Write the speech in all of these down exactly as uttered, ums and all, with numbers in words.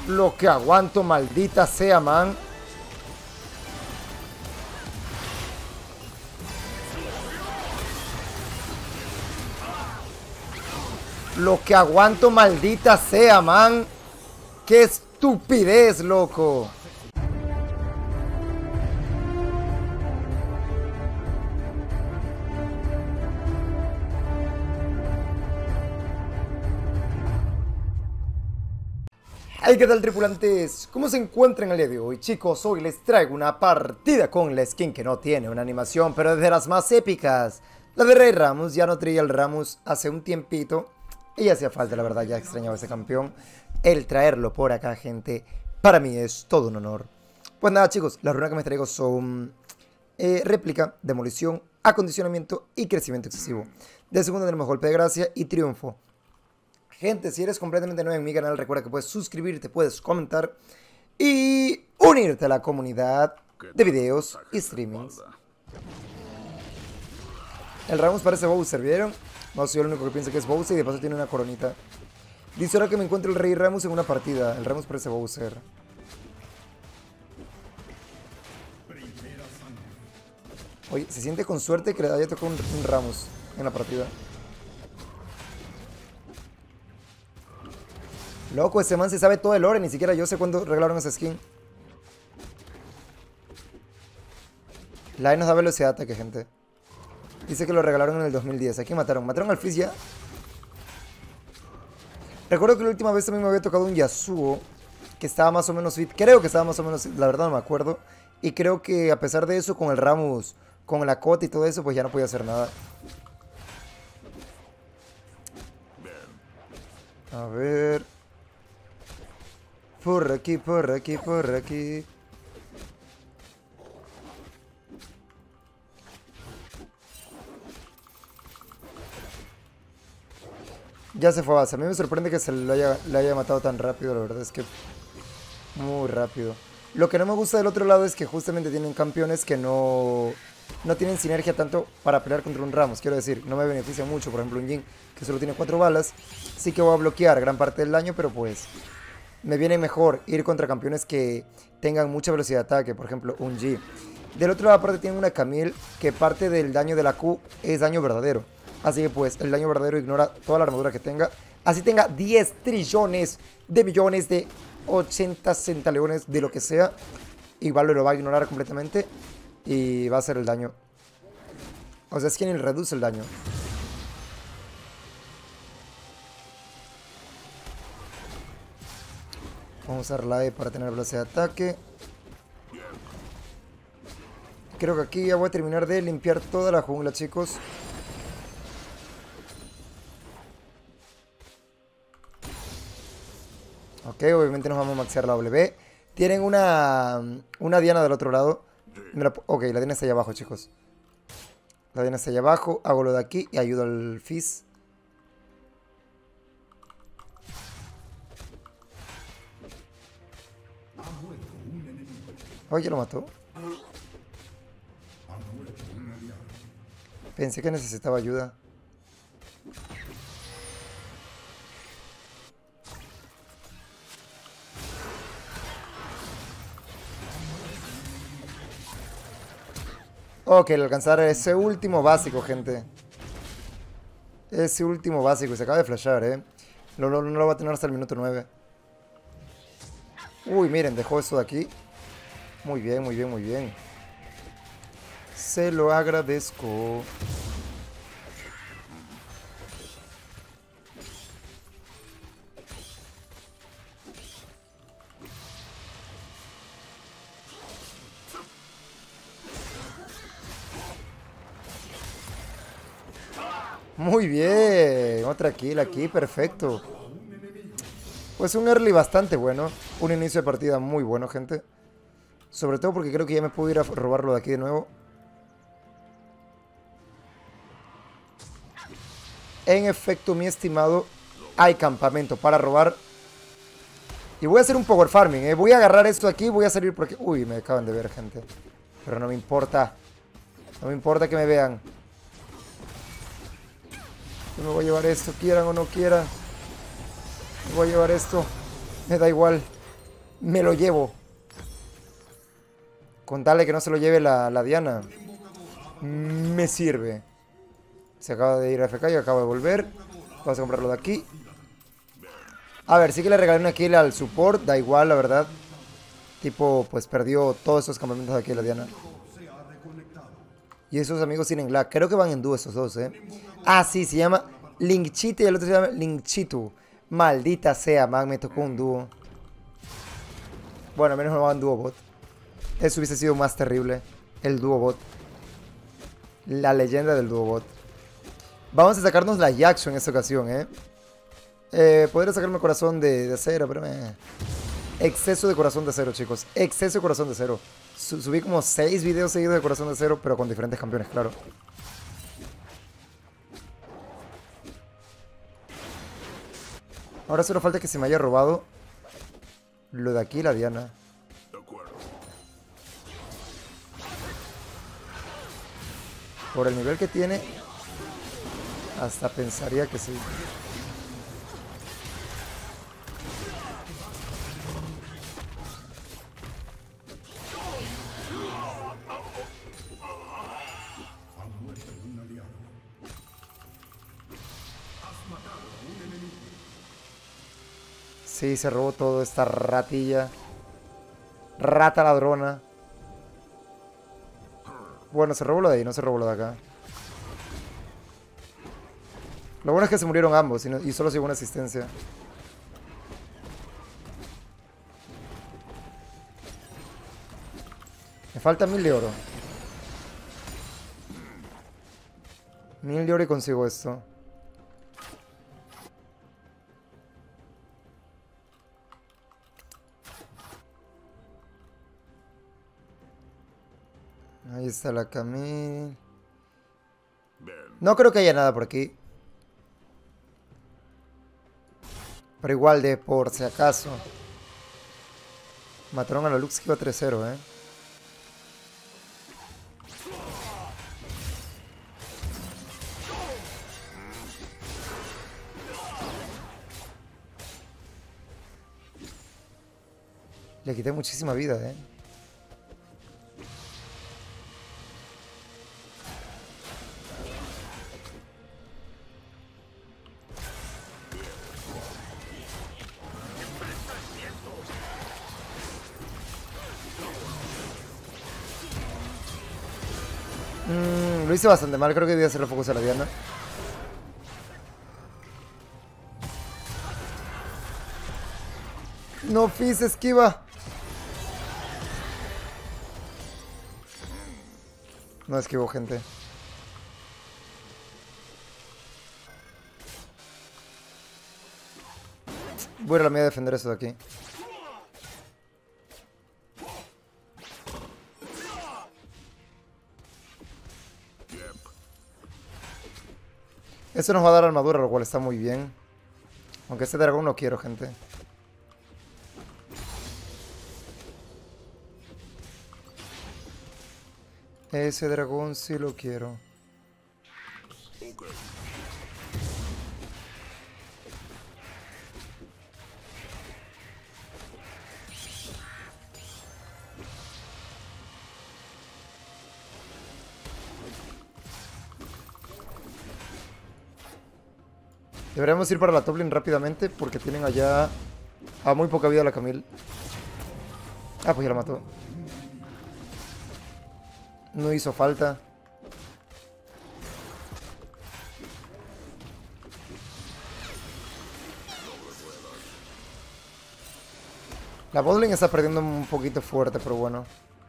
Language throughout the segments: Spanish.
Lo que aguanto, maldita sea, man. Lo que aguanto, maldita sea, man. ¡Qué estupidez, loco! Hey, ¿qué tal, tripulantes? ¿Cómo se encuentran el día de hoy? Chicos, hoy les traigo una partida con la skin que no tiene una animación, pero es de las más épicas. La de Rey Rammus. Ya no traía el Rammus hace un tiempito y hacía falta, la verdad, ya extrañaba ese campeón. El traerlo por acá, gente, para mí es todo un honor. Pues nada, chicos, las runas que me traigo son eh, réplica, demolición, acondicionamiento y crecimiento excesivo. De segundo tenemos golpe de gracia y triunfo. Gente, si eres completamente nuevo en mi canal, recuerda que puedes suscribirte, puedes comentar y unirte a la comunidad de videos y streamings. El Rammus parece Bowser, ¿vieron? No soy el único que piensa que es Bowser y de paso tiene una coronita. Dice ahora que me encuentro el Rey Rammus en una partida. El Rammus parece Bowser. Oye, se siente con suerte que le haya tocado un, un Rammus en la partida. Loco, ese man se sabe todo el lore, ni siquiera yo sé cuándo regalaron esa skin. La nos da velocidad de ataque, gente. Dice que lo regalaron en el dos mil diez. ¿A quién mataron? ¿Mataron al Fizz ya? Recuerdo que la última vez también me había tocado un Yasuo que estaba más o menos fit. Creo que estaba más o menos fit, la verdad no me acuerdo. Y creo que a pesar de eso, con el Rammus, con la Cota y todo eso, pues ya no podía hacer nada. A ver... Por aquí, por aquí, por aquí. Ya se fue a base. A mí me sorprende que se le haya, le haya matado tan rápido, la verdad es que... Muy rápido. Lo que no me gusta del otro lado es que justamente tienen campeones que no... No tienen sinergia tanto para pelear contra un Rammus. Quiero decir, no me beneficia mucho. Por ejemplo, un Jhin que solo tiene cuatro balas. Sí que voy a bloquear gran parte del daño, pero pues... Me viene mejor ir contra campeones que tengan mucha velocidad de ataque, por ejemplo, un G. Del otro lado, aparte, tienen una Camille que parte del daño de la Q es daño verdadero. Así que, pues, el daño verdadero ignora toda la armadura que tenga. Así tenga diez trillones de millones de ochenta centaleones de lo que sea. Igual lo va a ignorar completamente y va a hacer el daño. O sea, es quien reduce el daño. Vamos a usar la E para tener velocidad de ataque. Creo que aquí ya voy a terminar de limpiar toda la jungla, chicos. Ok, obviamente nos vamos a maxear la W. Tienen una, una Diana del otro lado. La, ok, la Diana está allá abajo, chicos. La Diana está allá abajo. Hago lo de aquí y ayudo al Fizz. Oye, lo mató. Pensé que necesitaba ayuda. Ok, al alcanzar ese último básico, gente. Ese último básico. Se acaba de flashar, eh. No, no, no lo va a tener hasta el minuto nueve. Uy, miren, dejó eso de aquí. Muy bien, muy bien, muy bien. Se lo agradezco. Muy bien. Otra kill aquí, perfecto. Pues un early bastante bueno. Un inicio de partida muy bueno, gente. Sobre todo porque creo que ya me puedo ir a robarlo de aquí de nuevo. En efecto, mi estimado, hay campamento para robar. Y voy a hacer un power farming, ¿eh? Voy a agarrar esto aquí, voy a salir por aquí. Uy, me acaban de ver, gente. Pero no me importa. No me importa que me vean. Yo me voy a llevar esto, quieran o no quieran. Me voy a llevar esto. Me da igual. Me lo llevo. Con tal de que no se lo lleve la, la Diana. Me sirve. Se acaba de ir a F K y acaba de volver. Vamos a comprarlo de aquí. A ver, sí que le regalé una kill al support. Da igual, la verdad. Tipo, pues perdió todos esos campamentos de aquí la Diana. Y esos amigos tienen lag. Creo que van en dúo estos dos, ¿eh? Ah, sí, se llama Linkchite y el otro se llama Linkchitu. Maldita sea, man, me tocó un dúo. Bueno, al menos no van dúo bot. Eso hubiese sido más terrible. El dúo bot. La leyenda del dúo bot. Vamos a sacarnos la Yaxo en esta ocasión, ¿eh? eh podría sacarme corazón de, de acero, pero... Eh. Exceso de corazón de acero, chicos. Exceso de corazón de acero. Subí como seis videos seguidos de corazón de acero, pero con diferentes campeones, claro. Ahora solo falta que se me haya robado lo de aquí, la Diana. Por el nivel que tiene, hasta pensaría que sí. Sí, se robó todo esta ratilla. Rata ladrona. Bueno, se robó lo de ahí, no se robó lo de acá. Lo bueno es que se murieron ambos y, no, y solo se llevó una asistencia. Me falta mil de oro. Mil de oro y consigo esto. Ahí está la Camille. No creo que haya nada por aquí. Pero igual de por si acaso. Mataron a la Lux que iba tres cero, eh. Le quité muchísima vida, eh. Mm, lo hice bastante mal, creo que debía hacerle focus a la Diana. No, Fizz, esquiva. No esquivo, gente. Voy a ir a la mía a defender eso de aquí. Eso nos va a dar armadura, lo cual está muy bien. Aunque este dragón no quiero, gente. Ese dragón sí lo quiero. Deberíamos ir para la top lane rápidamente porque tienen allá a muy poca vida la Camille. Ah, pues ya la mató. No hizo falta. La botlane está perdiendo un poquito fuerte, pero bueno.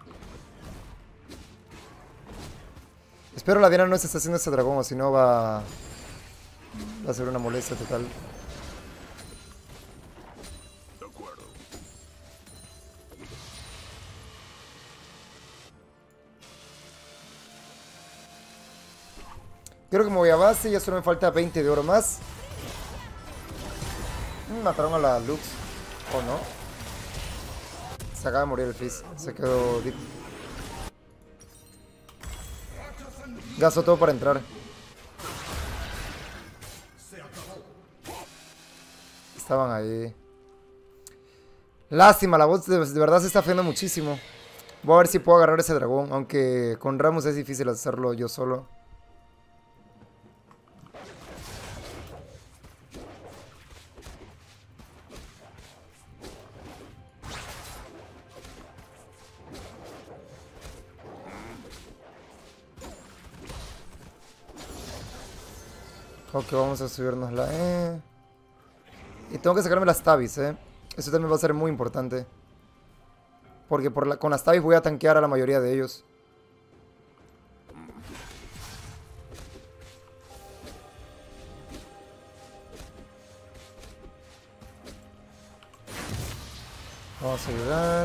Espero la Diana no se esté haciendo este dragón, o si no va... Va a ser una molestia total. Creo que me voy a base, ya solo me falta veinte de oro más. Mataron a la Lux. ¿O no? Se acaba de morir el Fizz. Se quedó deep. Gastó todo para entrar. Estaban ahí. Lástima, la bot de, de verdad se está haciendo muchísimo. Voy a ver si puedo agarrar ese dragón, aunque con Rammus es difícil hacerlo yo solo. Ok, vamos a subirnos la E. Y tengo que sacarme las tabis, eh. Eso también va a ser muy importante. Porque por la, con las tabis voy a tanquear a la mayoría de ellos. Vamos a ayudar.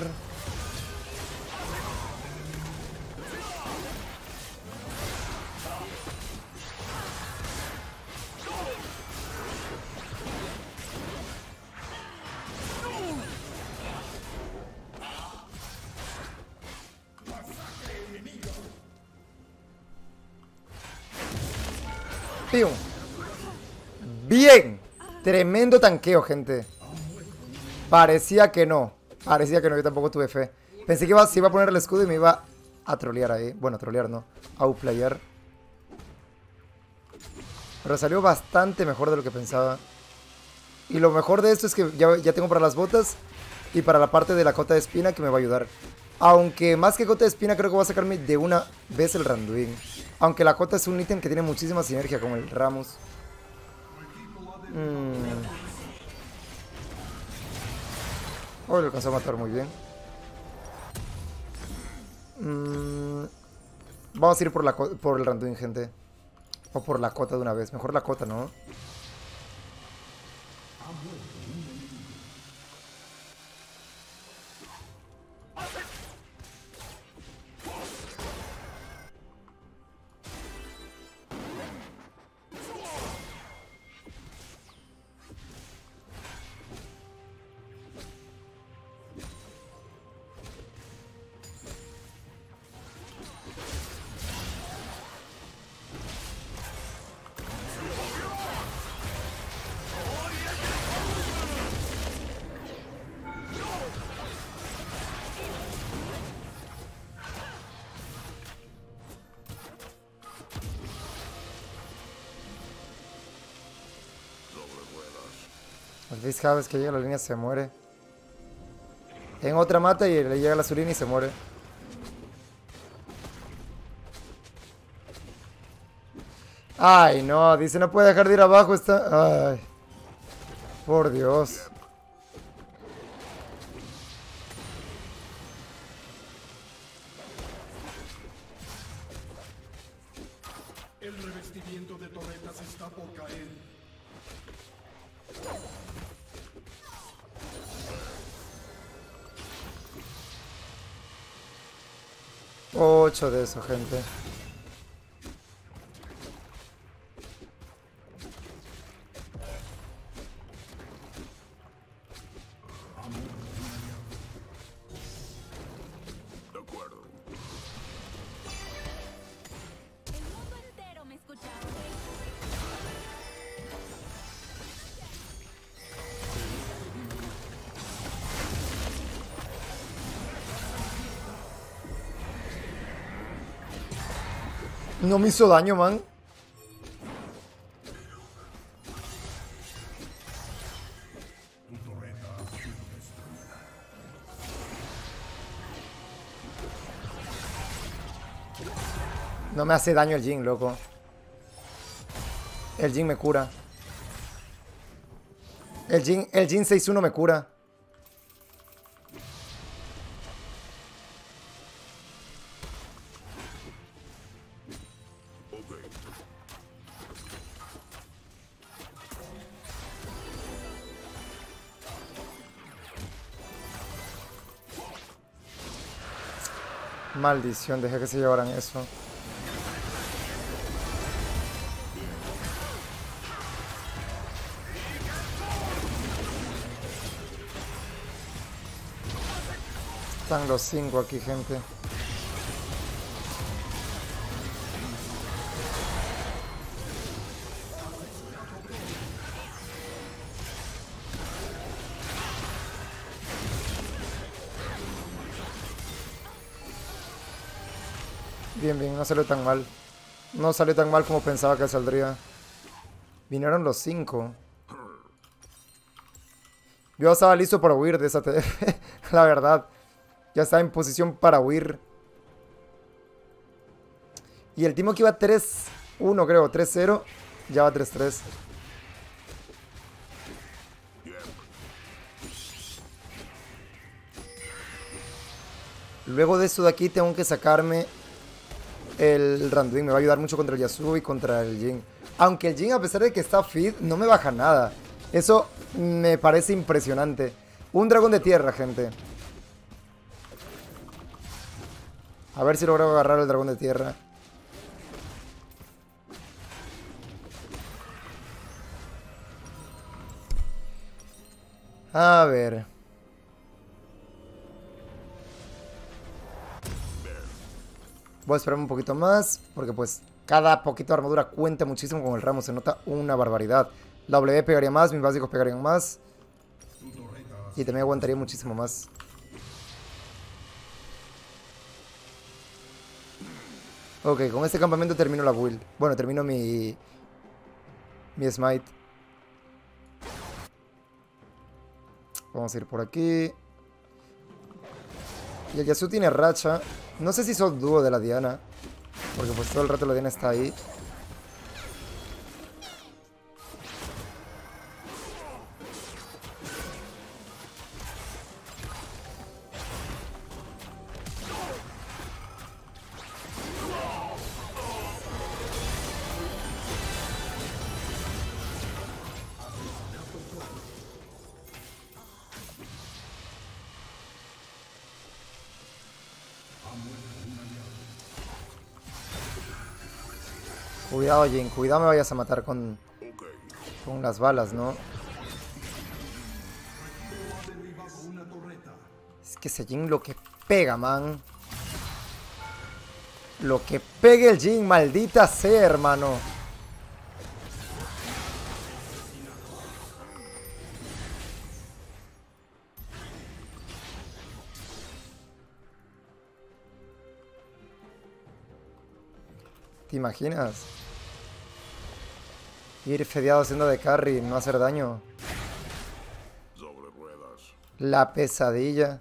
¡Pium! ¡Bien! Tremendo tanqueo, gente. Parecía que no. Parecía que no, yo tampoco tuve fe. Pensé que iba, se iba a poner el escudo y me iba a trolear ahí. Bueno, a trolear no. A uplayar. Pero salió bastante mejor de lo que pensaba. Y lo mejor de esto es que ya, ya tengo para las botas y para la parte de la cota de espina que me va a ayudar. Aunque más que cota de espina creo que voy a sacarme de una vez el Randuin. Aunque la cota es un ítem que tiene muchísima sinergia con el Rammus. Mm. Oh, lo alcanzó a matar muy bien. Mm. Vamos a ir por, la, por el Randuin, gente. O por la cota de una vez. Mejor la cota, ¿no? El Fizz cada vez que llega a la línea se muere. En otra mata y le llega la su línea y se muere. Ay, no, dice no puede dejar de ir abajo, está... Ay. Por Dios. El revestimiento de torretas está por caer. Ocho de eso, gente. De acuerdo. El mundo entero me escucha. No me hizo daño, man. No me hace daño el Jhin, loco. El Jhin me cura. El Jhin, el Jhin seis uno me cura. Maldición, dejé que se llevaran eso. Están los cinco aquí, gente. Bien, bien, no salió tan mal. No salió tan mal como pensaba que saldría. Vinieron los cinco. Yo estaba listo para huir de esa T F. La verdad. Ya estaba en posición para huir. Y el Timo que iba tres uno, creo. tres cero. Ya va tres tres. Luego de esto de aquí tengo que sacarme el Randuin. Me va a ayudar mucho contra el Yasuo y contra el Jhin. Aunque el Jhin, a pesar de que está feed, no me baja nada. Eso me parece impresionante. Un dragón de tierra, gente. A ver si logro agarrar el dragón de tierra. A ver. Voy a esperarme un poquito más, porque pues cada poquito de armadura cuenta muchísimo con el ramo, se nota una barbaridad. La W pegaría más, mis básicos pegarían más. Y también aguantaría muchísimo más. Ok, con este campamento termino la build. Bueno, termino mi... Mi smite. Vamos a ir por aquí. Y el Yasuo tiene racha. No sé si son dúo de la Diana, porque pues todo el rato la Diana está ahí. Cuidado, Jhin, cuidado, me vayas a matar con, con las balas, ¿no? Es que ese Jhin lo que pega, man. Lo que pegue el Jhin, maldita sea, hermano. ¿Te imaginas? Ir fedeado haciendo de carry, no hacer daño. Sobre ruedas. La pesadilla.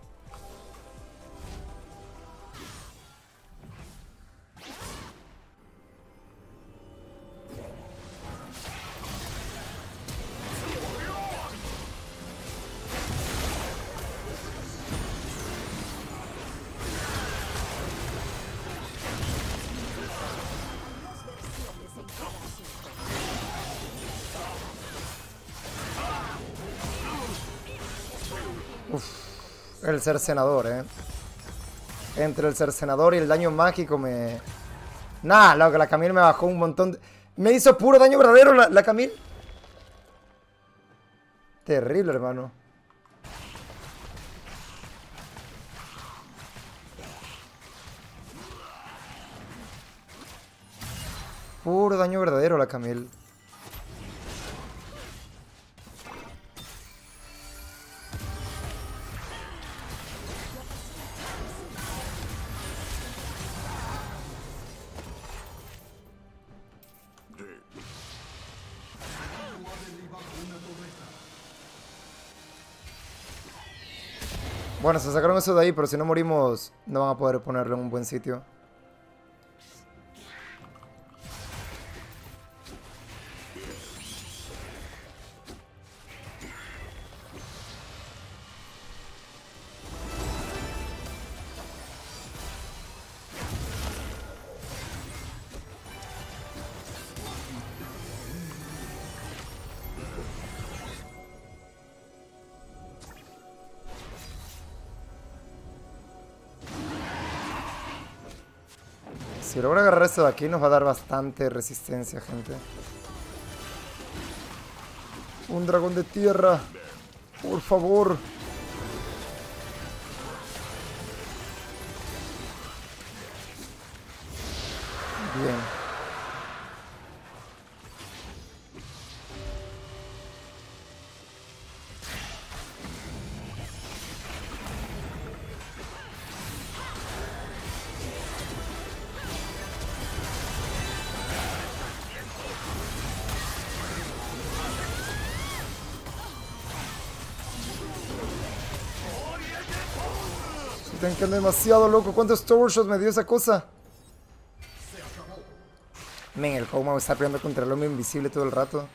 El cercenador, eh. Entre el cercenador y el daño mágico me... Nah, loco, la Camille me bajó un montón de... Me hizo puro daño verdadero la, la Camille. Terrible, hermano. Puro daño verdadero la Camille. Bueno, se sacaron eso de ahí, pero si no morimos no van a poder ponerlo en un buen sitio. Si logra agarrar esto de aquí nos va a dar bastante resistencia, gente. Un dragón de tierra. Por favor. Bien. tanqueando demasiado, loco. ¿Cuántos tower shots me dio esa cosa? Men, el Kog'Maw está peleando contra el hombre invisible todo el rato.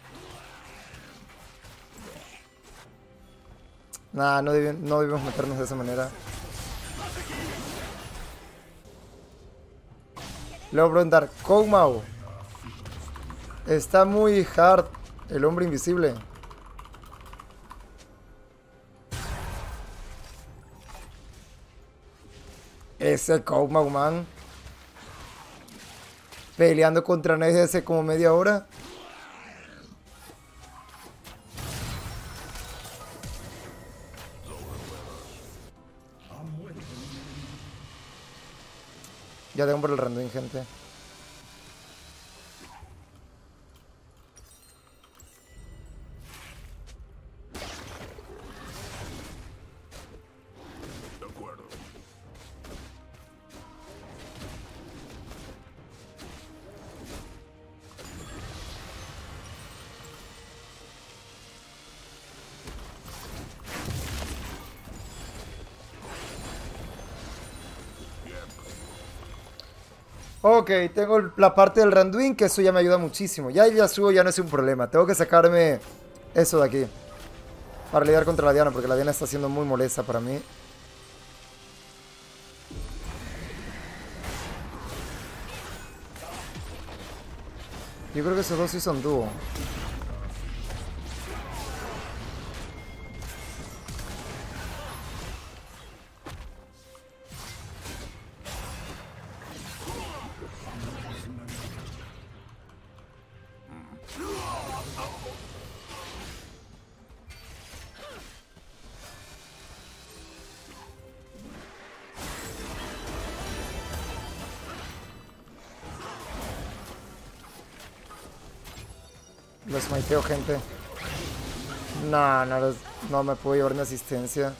Nah, no, debi no debemos meternos de esa manera. Le voy a preguntar, Kog'Maw. Está muy hard el hombre invisible. Ese Kog'Maw, man. Peleando contra Neji hace como media hora. Ya tengo por el Randuin, gente. De acuerdo. Ok, tengo el- la parte del Randuin, que eso ya me ayuda muchísimo. Ya el Yasuo ya no es un problema. Tengo que sacarme eso de aquí para lidiar contra la Diana, porque la Diana está siendo muy molesta para mí. Yo creo que esos dos sí son dúo. Los smiteo, gente. No, no, los- no me puedo llevar ni asistencia.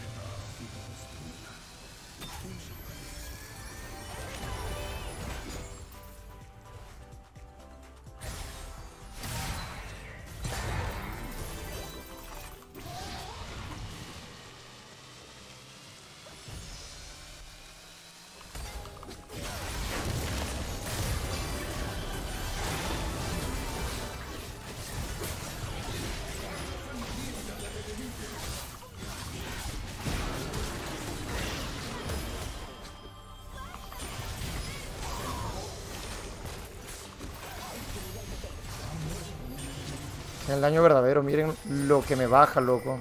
El daño verdadero, miren lo que me baja, loco.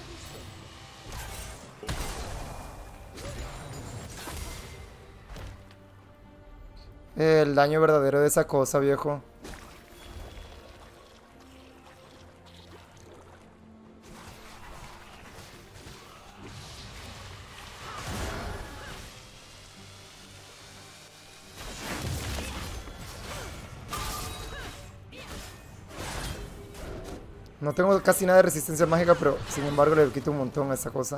El daño verdadero de esa cosa, viejo. No tengo casi nada de resistencia mágica, pero sin embargo le quito un montón a esa cosa.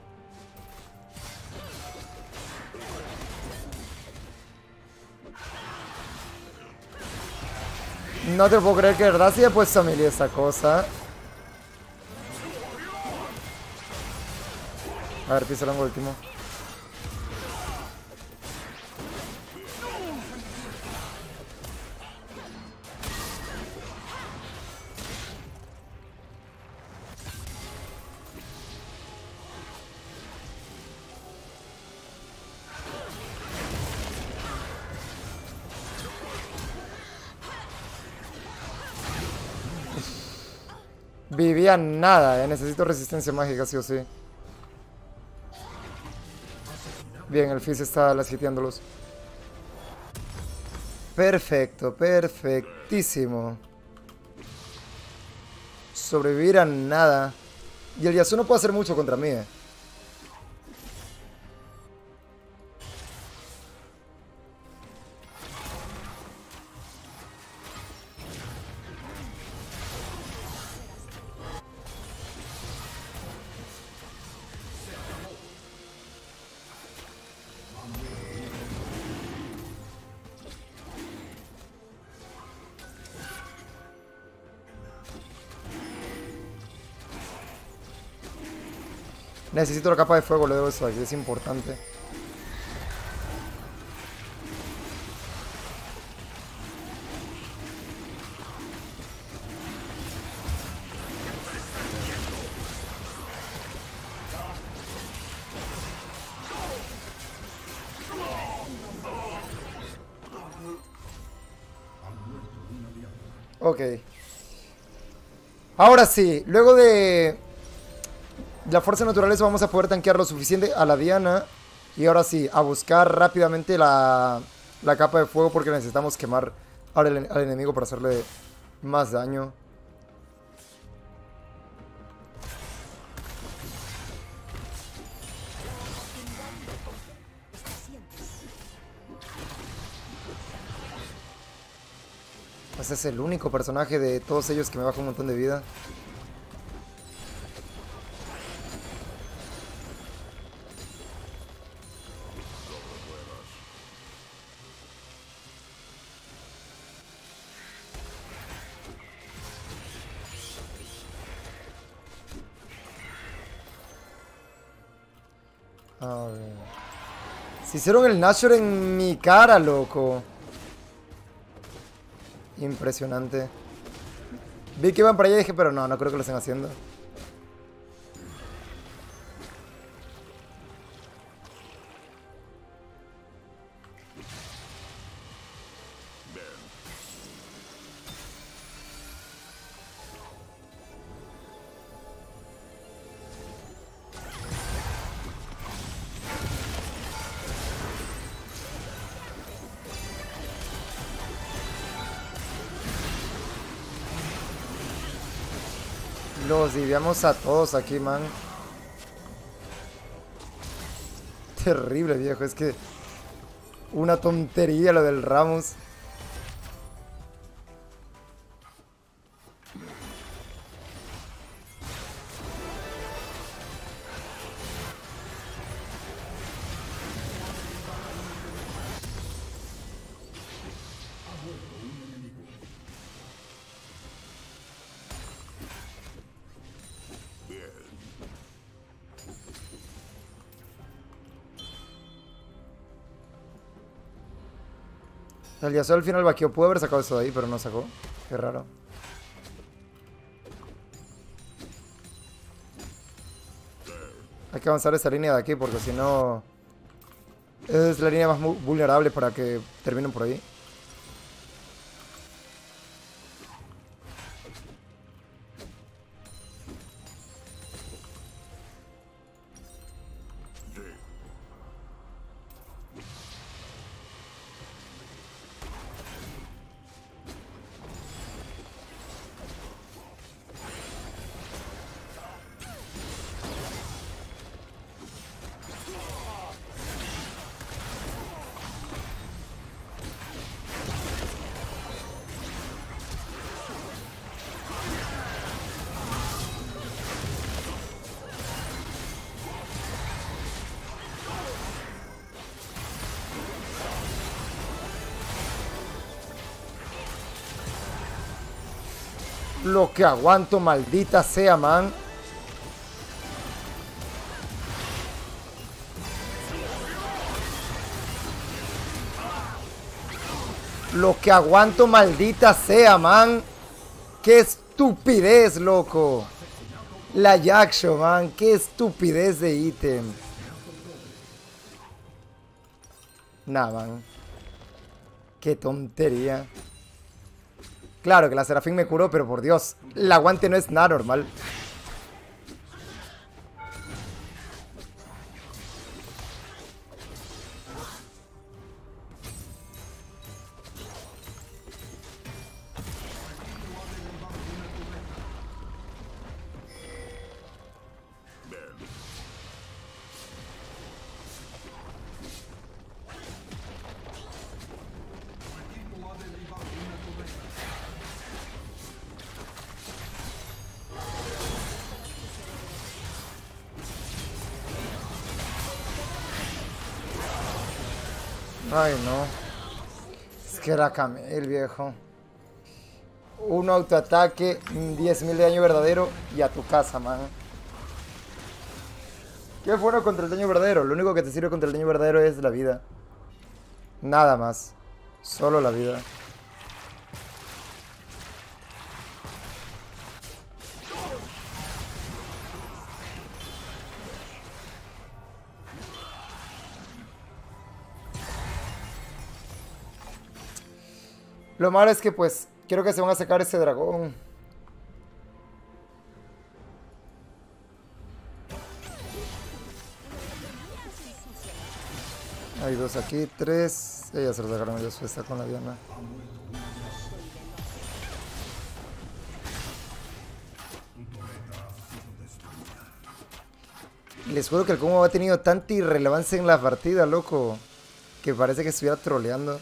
No te puedo creer que de verdad sí he puesto a melee esa cosa. A ver, piso el último. Vivía nada, eh. Necesito resistencia mágica, sí o sí. Bien, el Fizz está lasquiteándolos. Perfecto, perfectísimo. Sobrevivir a nada. Y el Yasuo no puede hacer mucho contra mí, eh. Necesito la capa de fuego, le debo eso aquí, es importante. Ok. Ahora sí, luego de la fuerza naturaleza vamos a poder tanquear lo suficiente a la Diana. Y ahora sí, a buscar rápidamente la, la capa de fuego porque necesitamos quemar al, al enemigo para hacerle más daño. Ese es el único personaje de todos ellos que me baja un montón de vida. A ver. Se hicieron el Nashor en mi cara, loco. Impresionante. Vi que iban para allá y dije, pero no, no creo que lo estén haciendo. Los diviamos a todos aquí, man. Terrible, viejo. Es que una tontería lo del Rammus. El Yasuo al final vaqueó. Pudo haber sacado eso de ahí, pero no sacó. Qué raro. Hay que avanzar esta línea de aquí porque si no... Es la línea más vulnerable para que terminen por ahí. Lo que aguanto, maldita sea, man. Lo que aguanto, maldita sea, man. Qué estupidez, loco. La Yaksho, man. Qué estupidez de ítem. Nah, man. Qué tontería. Claro que la Serafín me curó, pero por Dios, el aguante no es nada normal. Ay, no. Es que era Camel, viejo. Un autoataque, diez mil de daño verdadero y a tu casa, man. ¿Qué es bueno contra el daño verdadero? Lo único que te sirve contra el daño verdadero es la vida. Nada más. Solo la vida. Lo malo es que pues Quiero que se van a sacar ese dragón. Hay dos aquí, tres. Ella se lo sacaron ellos, está con la Diana. Les juro que el combo ha tenido tanta irrelevancia en la partida, loco, que parece que estuviera troleando.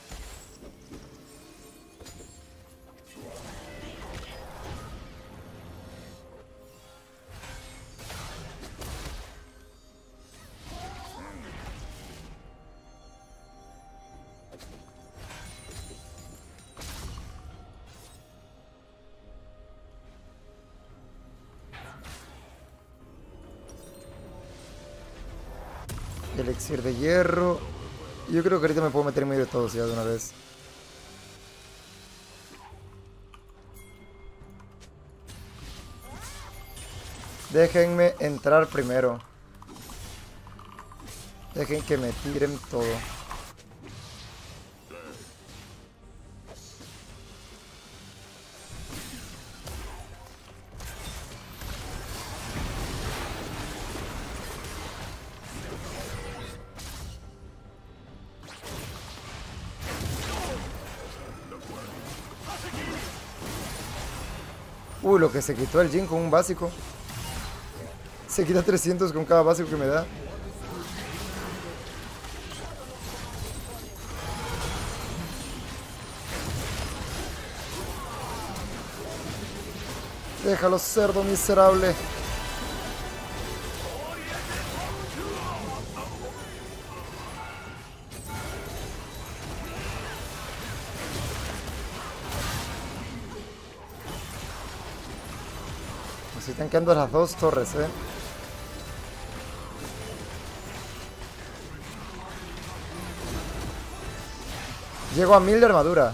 Elixir de hierro. Yo creo que ahorita me puedo meter en medio de todos ya de una vez. Déjenme entrar primero. Dejen que me tiren todo. Uy, lo que se quitó el Jhin con un básico. Se quita trescientos con cada básico que me da. Déjalo, cerdo miserable. Se están quedando las dos torres, eh. Llego a mil de armadura.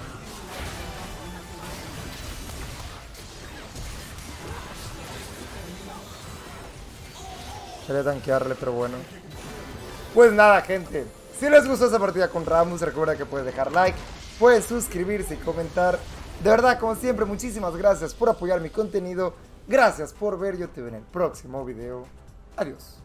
Quería tanquearle, pero bueno. Pues nada, gente. Si les gustó esa partida con Rammus, recuerda que puedes dejar like, puedes suscribirse y comentar. De verdad, como siempre, muchísimas gracias por apoyar mi contenido. Gracias por ver, yo te veo en el próximo video. Adiós.